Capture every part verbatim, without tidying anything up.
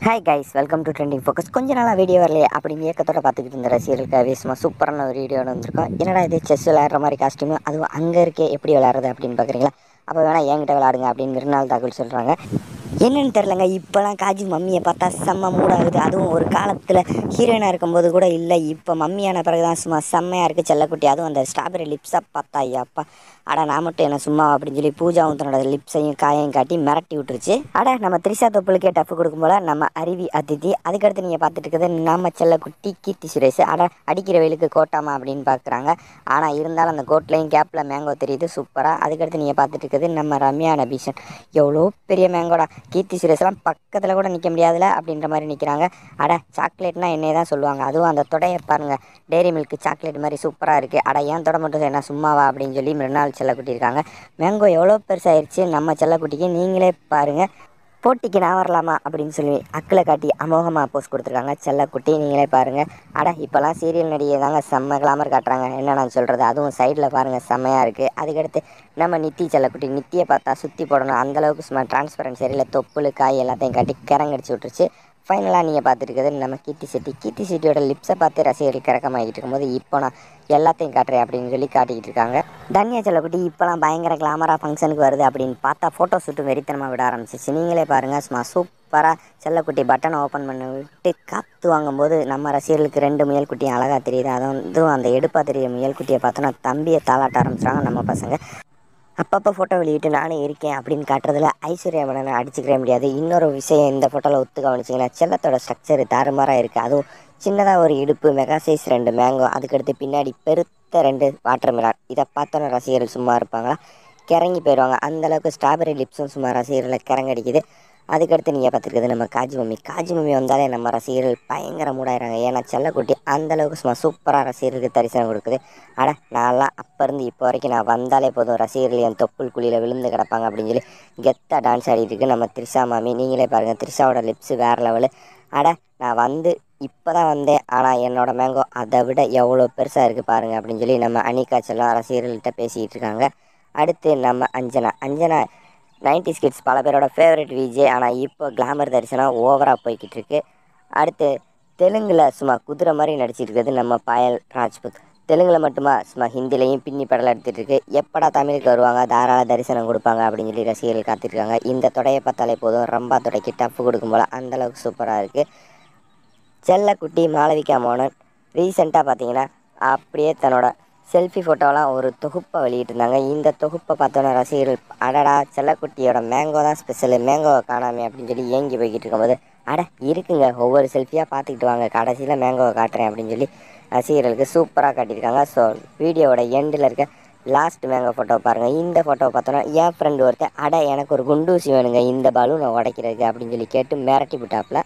Hi guys, welcome to trending focus. கொஞ்ச நாளாக video வரலையே அப்படின்னு ஏக்கத்தோட பார்த்துக்கிட்டு இருந்த ரசிகர்களுக்காகவே சும்மா சூப்பரான ஒரு வீடியோ வந்திருக்கோம். என்னடா இது செஸ் விளையாடுற மாதிரி காஸ்ட்யூம், அதுவும் அங்கே இருக்கே எப்படி விளையாடுறது அப்படின்னு பார்க்குறீங்களா? அப்போ வேணால் என்கிட்ட விளையாடுங்க அப்படின்னு மிருநாள் தகவல் சொல்கிறாங்க. என்னென்னு தெரிலங்க, இப்போலாம் காஜி மம்மியை பார்த்தா செம்ம மூடாகுது. அதுவும் ஒரு காலத்தில் ஹீரோயினாக இருக்கும்போது கூட இல்லை, இப்போ மம்மியான பிறகு தான் சும்மா செம்மையாக இருக்குது செல்லக்குட்டி. அதுவும் அந்த ஸ்ட்ராபெரி லிப்ஸை பார்த்தா ஐயாப்பா, அடா நான் மட்டும் என்ன சும்மா அப்படின்னு சொல்லி பூஜாவும் தன்னோட லிப்ஸையும் காயையும் காட்டி மிரட்டி விட்டுருச்சு. அட நம்ம த்ரிஷா தொப்புளுக்கே டஃப் கொடுக்கும் போல நம்ம அருவி அதித்தி. அதுக்கடுத்து நீங்கள் பார்த்துட்டு இருக்கிறது நம்ம செல்லக்குட்டி கீர்த்தி சுரேஷ். அட அடிக்கிற வெயிலுக்கு கோட்டாமா அப்படின்னு பார்க்குறாங்க. ஆனால் இருந்தாலும் அந்த கோட்லையும் கேப்பில் மேங்கோ தெரியுது சூப்பராக. அதுக்கடுத்து நீங்கள் பார்த்துட்டு இருக்கிறது நம்ம ரம்யா நபீஷன். எவ்வளோ பெரிய மேங்கோடா, கீர்த்தி சுரேஷ்லாம் பக்கத்தில் கூட நிற்க முடியாதுல அப்படின்ற மாதிரி நிற்கிறாங்க. அட சாக்லேட்னா என்னையே தான் சொல்லுவாங்க. அதுவும் அந்த தொடையை பாருங்கள், டெய்ரி மில்க் சாக்லேட் மாதிரி சூப்பராக இருக்குது. அட ஏன் தொட மட்டும் என்ன சும்மாவா அப்படின்னு சொல்லி மிருநாள் செல்லக்குட்டி இருக்காங்க. மேங்கோ எவ்வளோ பெருசாகிடுச்சு நம்ம செல்லக்குட்டிக்கு, நீங்களே பாருங்கள். போட்டிக்கு நான் வரலாமா அப்படின்னு சொல்லி அக்கில் காட்டி அமோகமாக போஸ்ட் கொடுத்துருக்காங்க செல்லக்குட்டி, நீங்களே பாருங்கள். அட இப்போலாம் சீரியல் நடிகை தாங்க செம்ம கிளாமர் காட்டுறாங்க, என்ன நான் சொல்கிறது. அதுவும் சைடில் பாருங்கள் செம்மையாக இருக்குது. அதுக்கடுத்து நம்ம நித்தி செல்லக்குட்டி, நித்தியை பார்த்தா சுற்றி போடணும் அந்தளவுக்கு சும்மா டிரான்ஸ்பரன்ஸ் சரியில் தொப்புள் காய் எல்லாத்தையும் காட்டி கிறங்கடிச்சு விட்டுருச்சு. ஃபைனலாக நீங்கள் பார்த்துட்டு இருக்கிறது நம்ம கீர்த்தி செட்டி. கீர்த்தி செட்டியோட லிப்ஸை பார்த்து ரசிகர்கள் கிறக்கமாகிட்டு இருக்கும்போது இப்போ நான் எல்லாத்தையும் காட்டுறேன் அப்படின்னு சொல்லி காட்டிக்கிட்டு இருக்காங்க. தன்யா செல்லக்குட்டி இப்போலாம் பயங்கர கிளாமராக ஃபங்க்ஷனுக்கு வருது அப்படின்னு பார்த்தா ஃபோட்டோ ஷூட்டும் வெறித்தனமாக விட ஆரம்பிச்சிச்சு. நீங்களே பாருங்கள், சும்மா சூப்பராக செல்லக்குட்டி பட்டனை ஓப்பன் பண்ணி விட்டு காற்று வாங்கும்போது நம்ம ரசிகர்களுக்கு ரெண்டு முயல் குட்டியும் அழகாக தெரியுது. அதுவும் அந்த எடுப்பாக தெரியுற முயல் குட்டியை பார்த்தோன்னா தம்பியை தாளாட்ட ஆரம்பிச்சிட்டாங்க நம்ம பசங்க. அப்பப்போ ஃபோட்டோ வெளியிட்டு நானே இருக்கேன் அப்படின்னு காட்டுறதுல ஐஸ்வர்யா மேனனை அடிச்சுக்கவே முடியாது. இன்னொரு விஷயம் இந்த ஃபோட்டோவில் ஒத்து கவனிச்சிங்கன்னா செல்லத்தோட ஸ்ட்ரக்சர் தாறுமாறாக இருக்குது. அதுவும் சின்னதாக ஒரு இடுப்பு, மெகா சைஸ் ரெண்டு மேங்கோ, அதுக்கடுத்து பின்னாடி பெருத்த ரெண்டு வாட்டர் மிலான். இதை பார்த்தோன்னா ரசிகர்கள் சும்மா இருப்பாங்களா, கிறங்கி போயிடுவாங்க. அந்தளவுக்கு ஸ்ட்ராபெரி லிப்ஸும் சும்மா ரசிகர்களை கிறங்கடிக்குது. அதுக்கடுத்து நீங்கள் பார்த்துருக்குது நம்ம காஜி மம்மி. காஜி மம்மி வந்தாலே நம்ம ரசிகர்கள் பயங்கர மூடாயிறாங்க. ஏன்னா செல்லக்குட்டி அந்தளவுக்கு சும்மா சூப்பராக ரசிகர்களுக்கு தரிசனம் கொடுக்குது. அட நான்லாம் அப்போ இருந்து இப்போ வரைக்கும் நான் வந்தாலே போதும் ரசிகர்கள் என் தொப்புள் குழியில் விழுந்து கிடப்பாங்க அப்படின்னு சொல்லி கெத்தாக டான்ஸ் ஆடிட்டு இருக்கு நம்ம த்ரிஷா மாமி. நீங்களே பாருங்கள், த்ரிஷாவோட லிப்ஸு வேறு லெவலு. அட நான் வந்து இப்போ தான் வந்தேன், ஆனால் என்னோடய மேங்கோ அதை விட எவ்வளோ பெருசாக இருக்குது பாருங்கள் அப்படின்னு சொல்லி நம்ம அனிகா செல்லம் ரசிகர்கள்கிட்ட பேசிக்கிட்டு இருக்காங்க. அடுத்து நம்ம அஞ்சனா. அஞ்சனா நைன்டிஸ் கிட்ஸ் பல பேரோட ஃபேவரட் விஜே, ஆனால் இப்போ கிளாமர் தரிசனம் ஓவராக போய்கிட்டு இருக்கு. அடுத்து தெலுங்கில் சும்மா குதிரை மாதிரி நடிச்சிட்டு இருக்கிறது நம்ம பாயல் ராஜ்புத். தெலுங்கில் மட்டுமா, சும்மா ஹிந்திலையும் பின்னி படலாம் எடுத்துகிட்டு இருக்கு. எப்படா தமிழுக்கு வருவாங்க, தாராள தரிசனம் கொடுப்பாங்க அப்படின்னு சொல்லி ரசிகர்கள் காத்திருக்காங்க. இந்த தொடையை பார்த்தாலே போதும் ரம்பா தொடைக்கு டஃப் கொடுக்கும் போல் அந்தளவுக்கு சூப்பராக இருக்குது. செல்லக்குட்டி மாளவிகா மோகனன் ரீசெண்டாக பார்த்தீங்கன்னா அப்படியே தன்னோட செல்ஃபி ஃபோட்டோலாம் ஒரு தொகுப்பை வெளியிட்டிருந்தாங்க. இந்த தொகுப்பை பார்த்தோன்னா ரசிகர்கள் அடடா செல்லக்குட்டியோட மேங்கோ தான் ஸ்பெஷலு, மேங்கோவை காணாமே அப்படின்னு சொல்லி ஏங்கி போய்கிட்டு இருக்கும்போது அட இருக்குங்க, ஒவ்வொரு செல்ஃபியாக பார்த்துக்கிட்டு வாங்க, கடைசியில் மேங்கோவை காட்டுறேன் அப்படின்னு சொல்லி ரசிகர்களுக்கு சூப்பராக காட்டியிருக்காங்க. ஸோ வீடியோவோட எண்டில் இருக்க லாஸ்ட் மேங்கோ ஃபோட்டோ பாருங்கள். இந்த ஃபோட்டோவை பார்த்தோன்னா என் ஃப்ரெண்டு ஒருத்தர் அட எனக்கு ஒரு குண்டூசி வேணுங்க இந்த பலூனை உடைக்கிறதுக்கு அப்படின்னு சொல்லி கேட்டு மிரட்டி விட்டாப்புல.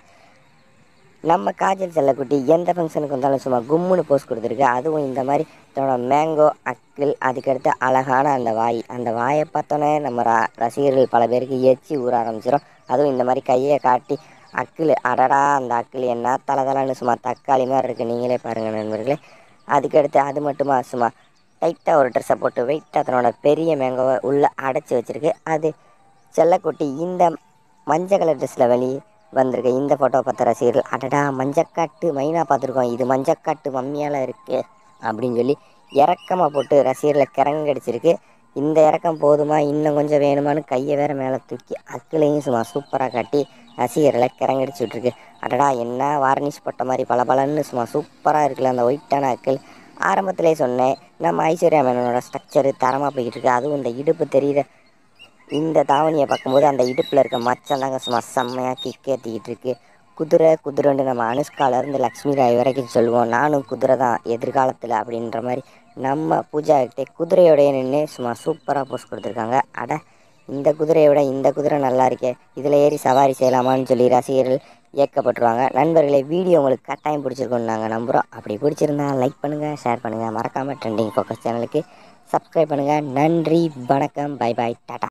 நம்ம காஜல் செல்லக்குட்டி எந்த ஃபங்க்ஷனுக்கு வந்தாலும் சும்மா கும்முன்னு போஸ்ட் கொடுத்துருக்கு. அதுவும் இந்த மாதிரி தன்னோட மேங்கோ, அக்கிள், அதுக்கடுத்து அழகான அந்த வாய், அந்த வாயை பார்த்தோன்னே நம்ம ர ரசிகர்கள் பல பேருக்கு எச்சி ஊற ஆரம்பிச்சிடும். அதுவும் இந்த மாதிரி கையை காட்டி அக்கிள், அடடா அந்த அக்கிள் என்ன தலதலான்னு சும்மா தக்காளி மாதிரி இருக்குது, நீங்களே பாருங்கள் நண்பர்களே. அதுக்கடுத்து அது மட்டுமா சும்மா டைட்டாக ஒரு ட்ரெஸ்ஸை போட்டு வெயிட்டாக தன்னோட பெரிய மேங்கோவை உள்ளே அடைச்சி வச்சுருக்கு. அது செல்லக்குட்டி இந்த மஞ்சள் கலர் ட்ரெஸ்ஸில் வெளியே வந்திருக்கு. இந்த ஃபோட்டோ பார்த்த ரசிகர்கள் அடடா மஞ்சக்காட்டு மைனா பார்த்துருக்கோம், இது மஞ்சக்காட்டு மம்மியால் இருக்குது அப்படின்னு சொல்லி இறக்கமாக போட்டு ரசிகர்களை கிறங்கடிச்சிருக்கு. இந்த இறக்கம் போதுமா, இன்னும் கொஞ்சம் வேணுமான்னு கையை வேறு மேலே தூக்கி அக்கிலையும் சும்மா சூப்பராக காட்டி ரசிகர்களை கிறங்கடிச்சு விட்ருக்கு. அடடா என்ன வார்னிஷ் போட்ட மாதிரி பல பலன்னு சும்மா சூப்பராக இருக்குல்ல அந்த ஒயிட்டான அக்கிள். ஆரம்பத்திலே சொன்னேன் நம்ம ஐஸ்வர்யா மேனனோட ஸ்ட்ரக்சரு தரமாக போய்கிட்டு இருக்குது. அதுவும் இந்த இடுப்பு தெரிகிற இந்த தாவணியை பார்க்கும்போது அந்த இடுப்பில் இருக்க மச்சம் தாங்க சும்மா செம்மையாக கிக்கேற்றிக்கிட்டு இருக்குது. குதிரை குதிரைன்னு நம்ம அனுஷ்காலேருந்து லக்ஷ்மி ராய் வரைக்கும் சொல்லுவோம், நானும் குதிரை தான் எதிர்காலத்தில் அப்படின்ற மாதிரி நம்ம பூஜா கிட்டே குதிரையோடைய நின்று சும்மா சூப்பராக போஸ்ட் கொடுத்துருக்காங்க. அட இந்த குதிரையை விட இந்த குதிரை நல்லா இருக்கே, இதில் ஏறி சவாரி செய்யலாமான்னு சொல்லி ரசிகர்கள் ஏற்கப்பட்டுருவாங்க. நண்பர்களே, வீடியோ உங்களுக்கு கட்டாயம் பிடிச்சிருக்கோன்னு நாங்கள் நம்புகிறோம். அப்படி பிடிச்சிருந்தா லைக் பண்ணுங்கள், ஷேர் பண்ணுங்கள், மறக்காமல் ட்ரெண்டிங் ஃபோக்கஸ் சேனலுக்கு சப்ஸ்கிரைப் பண்ணுங்கள். நன்றி, வணக்கம், பை பாய், டாடா.